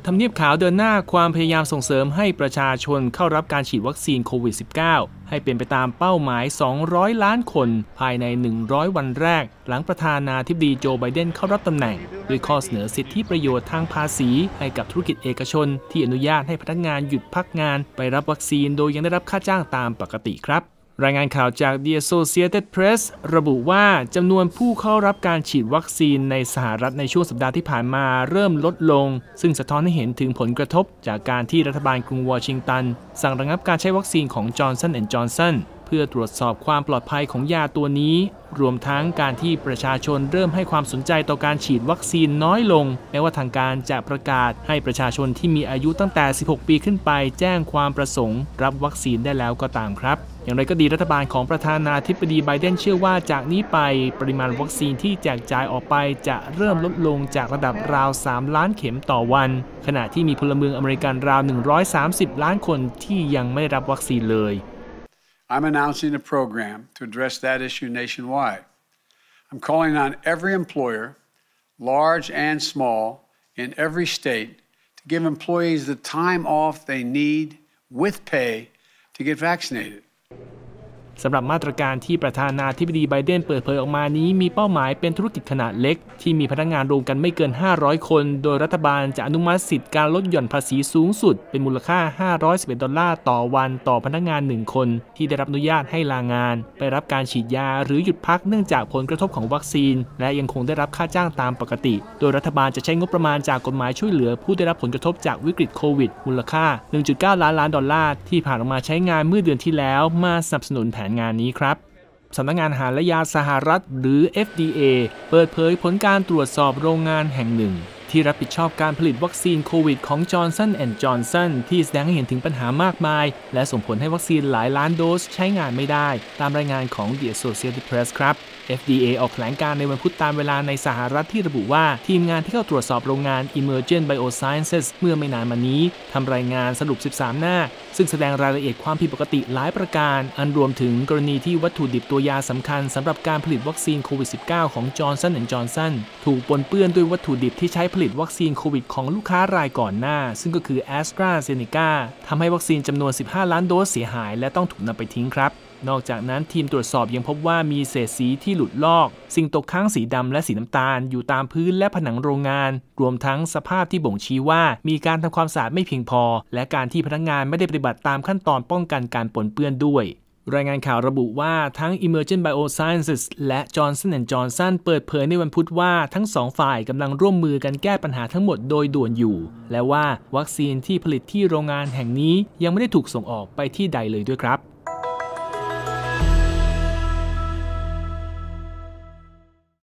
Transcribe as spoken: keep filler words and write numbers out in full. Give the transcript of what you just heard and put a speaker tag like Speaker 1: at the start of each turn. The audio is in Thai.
Speaker 1: ทำเนียบขาวเดินหน้าความพยายามส่งเสริมให้ประชาชนเข้ารับการฉีดวัคซีนโควิด สิบเก้า ให้เป็นไปตามเป้าหมาย สองร้อย ล้านคนภายใน หนึ่งร้อย วันแรกหลังประธานาธิบดีโจไบเดนเข้ารับตำแหน่งด้วยข้อเสนอสิทธิประโยชน์ทางภาษีให้กับธุรกิจเอกชนที่อนุญาตให้พนักงานหยุดพักงานไปรับวัคซีนโดยยังได้รับค่าจ้างตามปกติครับรายงานข่าวจาก The Associated Press ระบุว่าจำนวนผู้เข้ารับการฉีดวัคซีนในสหรัฐในช่วงสัปดาห์ที่ผ่านมาเริ่มลดลงซึ่งสะท้อนให้เห็นถึงผลกระทบจากการที่รัฐบาลกรุงวอชิงตันสั่งระงับการใช้วัคซีนของ Johnson แอนด์ Johnson เพื่อตรวจสอบความปลอดภัยของยาตัวนี้รวมทั้งการที่ประชาชนเริ่มให้ความสนใจต่อการฉีดวัคซีนน้อยลงแม้ว่าทางการจะประกาศให้ประชาชนที่มีอายุตั้งแต่ สิบหก ปีขึ้นไปแจ้งความประสงค์รับวัคซีนได้แล้วก็ตามครับอย่างไรก็ดีรัฐบาลของประธานาธิบดีไบเดนเชื่อว่าจากนี้ไปปริมาณวัคซีนที่แจกจ่ายออกไปจะเริ่มลดลงจากระดับราว สาม ล้านเข็มต่อวันขณะที่มีพลเมืองอเมริกันราว หนึ่งร้อยสามสิบ ล้านคนที่ยังไม่ได้รับวัคซีนเลย
Speaker 2: I'm announcing a program to address that issue nationwide. I'm calling on every employer, large and small, in every state to give employees the time off they need with pay to get vaccinated.
Speaker 1: สำหรับมาตรการที่ประธานาธิบดีไบเดนเปิดเผยออกมานี้มีเป้าหมายเป็นธุรกิจขนาดเล็กที่มีพนักงานรวมกันไม่เกินห้าร้อยคนโดยรัฐบาลจะอนุมัติสิทธิการลดหย่อนภาษีสูงสุดเป็นมูลค่าห้าร้อยสิบเอ็ดดอลลาร์ต่อวันต่อพนักงานหนึ่งคนที่ได้รับอนุญาตให้ลางานไปรับการฉีดยาหรือหยุดพักเนื่องจากผลกระทบของวัคซีนและยังคงได้รับค่าจ้างตามปกติโดยรัฐบาลจะใช้งบประมาณจากกฎหมายช่วยเหลือผู้ได้รับผลกระทบจากวิกฤตโควิดมูลค่า หนึ่งจุดเก้า ล้านล้านดอลลาร์ที่ผ่านออกมาใช้งานเมื่อเดือนที่แล้วมาสนับสนุนแผนงานนี้ครับสำนักงานอาหารและยาสหรัฐหรือ เอฟ ดี เอ เปิดเผยผลการตรวจสอบโรงงานแห่งหนึ่งที่รับผิดชอบการผลิตวัคซีนโควิดของ Johnson แอนด์ Johnson ที่แสดงให้เห็นถึงปัญหามากมายและส่งผลให้วัคซีนหลายล้านโดสใช้งานไม่ได้ตามรายงานของ The Associated Press ครับ เอฟ ดี เอ ออกแถลงการในวันพุธตามเวลาในสหรัฐที่ระบุว่าทีมงานที่เข้าตรวจสอบโรงงาน Emergent Biosciences เมื่อไม่นานมานี้ทำรายงานสรุปสิบสามหน้าซึ่งแสดงรายละเอียดความผิดปกติหลายประการอันรวมถึงกรณีที่วัตถุดิบตัวยาสำคัญสำหรับการผลิตวัคซีนโควิด สิบเก้า ของ Johnson แอนด์ Johnson ถูกปนเปื้อนด้วยวัตถุดิบที่ใช้ผลิตวัคซีนโควิดของลูกค้ารายก่อนหน้าซึ่งก็คือ AstraZeneca ทำให้วัคซีนจำนวนสิบห้าล้านโดสเสียหายและต้องถูกนำไปทิ้งครับนอกจากนั้นทีมตรวจสอบยังพบว่ามีเศษสีที่หลุดลอกสิ่งตกค้างสีดำและสีน้ำตาลอยู่ตามพื้นและผนังโรงงานรวมทั้งสภาพที่บ่งชี้ว่ามีการทำความสะอาดไม่เพียงพอและการที่พนักงานไม่ได้ปฏิบัติตามขั้นตอนป้องกันการปนเปื้อนด้วยรายงานข่าวระบุว่าทั้ง Emergent Biosciences และ Johnson แอนด์ Johnson เปิดเผยในวันพุธว่าทั้งสองฝ่ายกำลังร่วมมือกันแก้ปัญหาทั้งหมดโดยด่วนอยู่และว่าวัคซีนที่ผลิตที่โรงงานแห่งนี้ยังไม่ได้ถูกส่งออกไปที่ใดเลยด้วยครับ